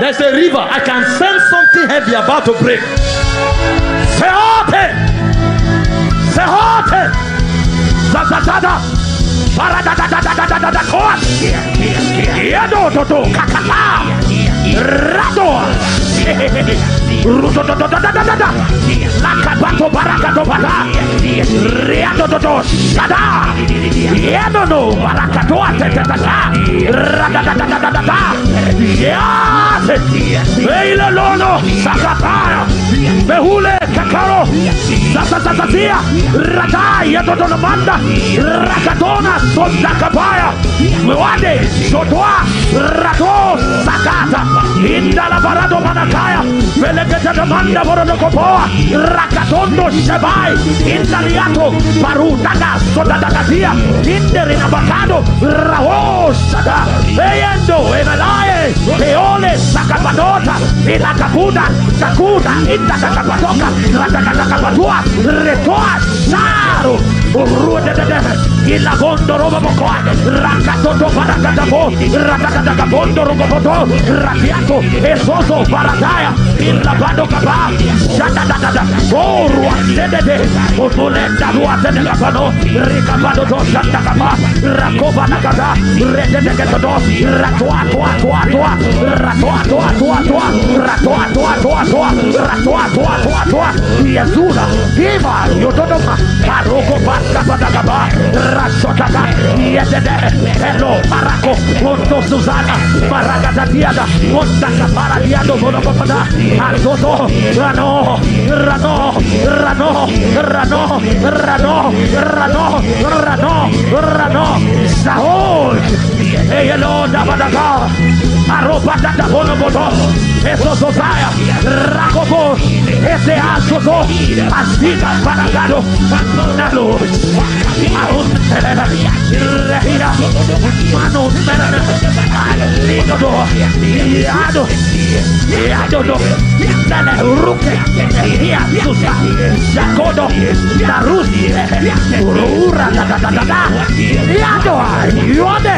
There's a river. I can sense something heavy about to break. Say open. Say open. Zazatada. Paradadadadadadada. Yedo toto kakala. Rado. Rudodododododododod. Lakabato barakato bata. Riadododo sada. Yedono barakato atetata. Radadadadadada. Yes. Eile lono sakataya. Behule kakaro. Zasazazazia. Radai yedodono manda. Rakatona sondakabaya. Mwade sotoa. Rato sakata. Indala barado manakaya. Belegeta demanda borodo kopoa. Rakatondo shabai. Indaliato. Barutaga sodadagatia. Inderina bakado. Rahosada. Eyendo emelaye. Eole sakabadota. Ilakabuda. Sakuda. Indakabatoka. Radakakabatua. Retoa. Saru. Urudedede. Ilagondo roba bokoa. Rakatoto barakatabo. Rakatakabondo roboboto. Rakiato. Esoso barataya. Ilabado kaba. Shadadadada. Orua sedede. Utulenda rua sedekapano. Rikabado to shandakaba. Rakoba nakada. Rededeketodo. Ratoa toa toa toa. Ratoa toa toa toa. Ratoa toa toa toa. Ratoa toa toa toa. Yazula. Iva. Yotodoma. Paroko baskabadagaba. Rasotaka. Yedede. Hello. Parako. Monto Susana. Paragatatiada. Montaka paradiado. Bonokopada. Azoto. Rano. Rano. Rano. Rano. Rano. Rano. Rano. Rano. Saul. Hello. Dabadaga. Arropada da bonoboto. Eso Sosaya. Rakobo. Ese asoto. Asita paragado. Nalo. Aun. Rehira. Mano. Alido. Yado. Yado. Dale ruke. Yasusa. Yakodo. Darusi. Ura. Yado. Yode.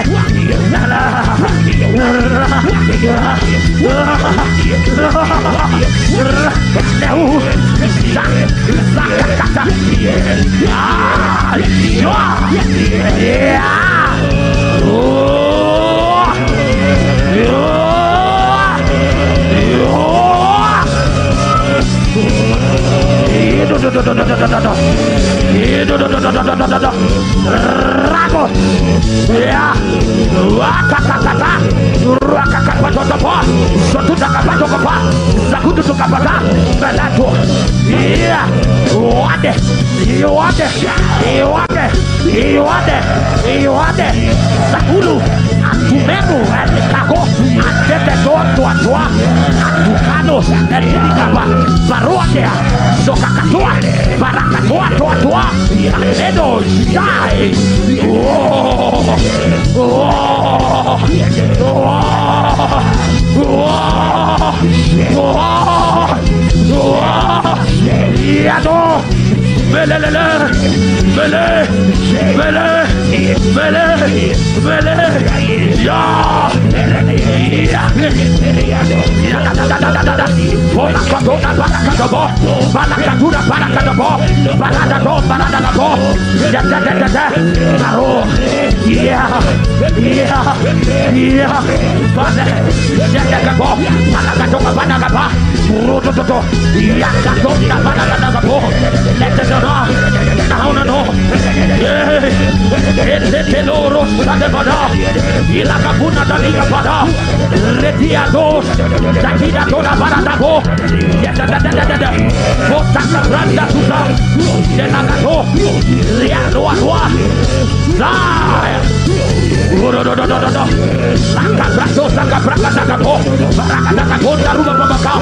Rago. Ya. Wakakakata. Rakakapatotopo. Sotutakapato. Zakutukapata. Balato. Ya. Wade. Wade. Wade. Wade. Wade. Sakulu. Atumenu. Kako. Ateteto. Tua. Atukano. Etikapa. Barotea. Sokakatua. Barakatua. Tua. Edo. Jai. Oh. Oh. Yado. Belele. Ya. La capuna da liga para retia dos takida toda para dabo bota branda tuza de la gato rialo agua sai saka braka konda ruba babaka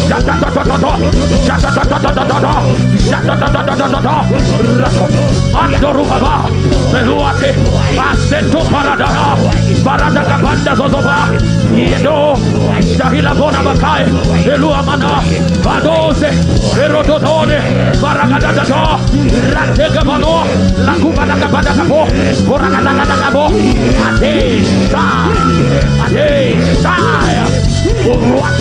ando ruba meluate asento parada kapanda zozoba yedo dahila bona bakai elua mana badose erodotone baragada ratega mano la kuba da kapanda kapo boragada kabo ade sai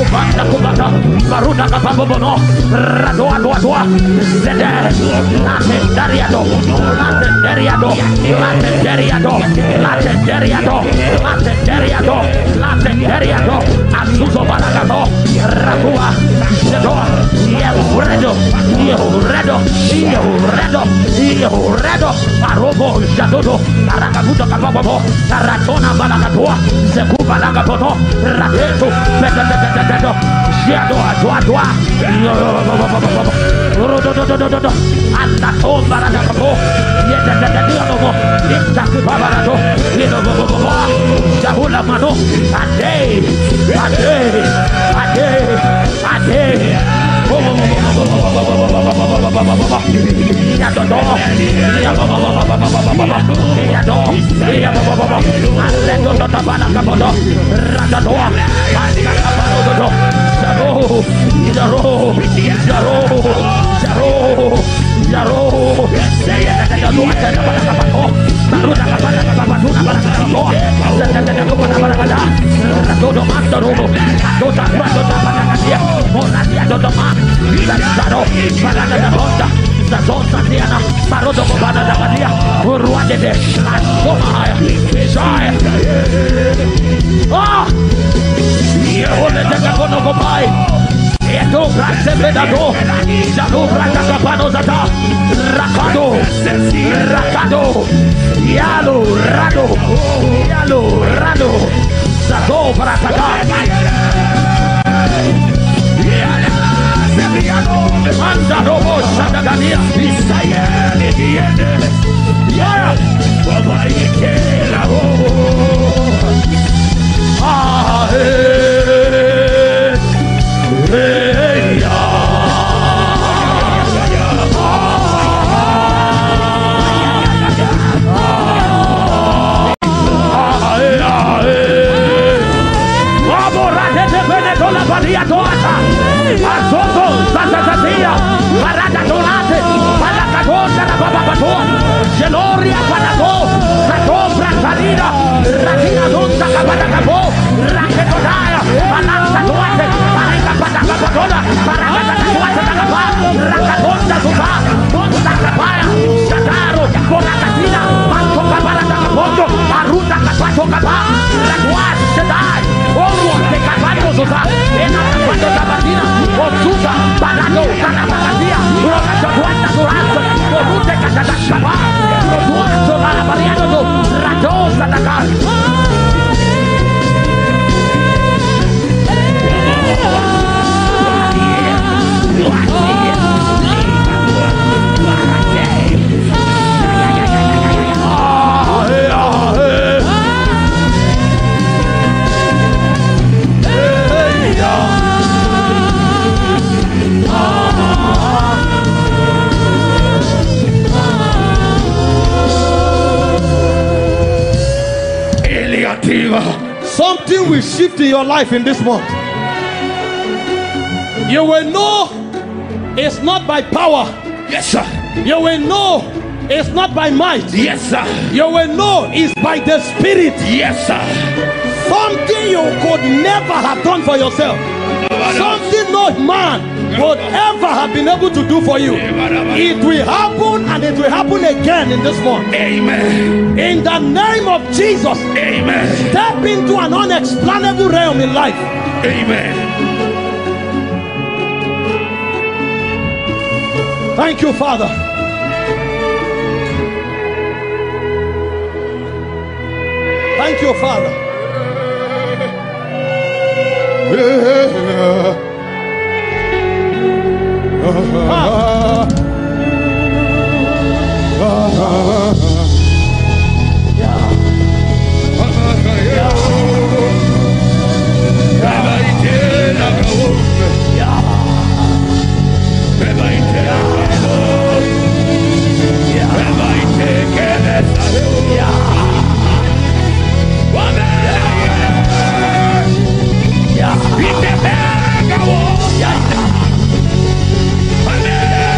Banda kubata, baruda kapabono, radoa doa doa, zede, late deriado, late deriado, late deriado, late deriado, late deriado, late deriado, azuzo baragato, radua, zedoa, yehuredo, yehuredo, arobo, jadodo, aragabudo kapabobo, aratona balagatua, zeku balagabono, radeto, bedo, doa, doa, rodo, anda tomba la capo, yeda diono, intaku babarado, jahula mano, ade, Rakado, Yalo, Rado, Zato, Parataka, Mandarobo, Sadagadia, Something will shift in your life in this month. You will know it's not by power. Yes, sir. You will know it's not by might. Yes, sir. You will know it's by the Spirit. Yes, sir. Something you could never have done for yourself. Something no man would ever have been able to do for you. It will happen, and it will happen again in this month. Amen. In the name of Jesus. Amen. Step into an unexplainable realm in life. Amen. Thank you, Father. Thank you, Father. Amen.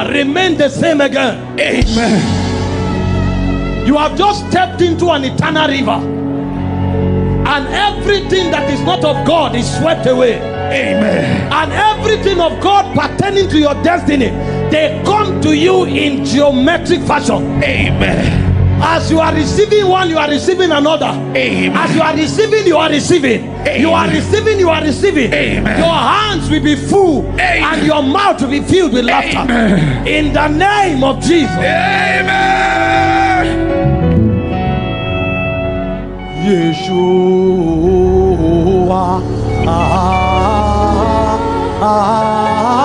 never remain the same again. Amen. You have just stepped into an eternal river, and everything that is not of God is swept away. Amen. And everything of God pertaining to your destiny, they come to you in geometric fashion. Amen. As you are receiving one, you are receiving another. Amen. As you are receiving, you are receiving. Amen. You are receiving, you are receiving. Amen. Your hands will be full. Amen. And your mouth will be filled with laughter. Amen. In the name of Jesus. Amen. Yeshua.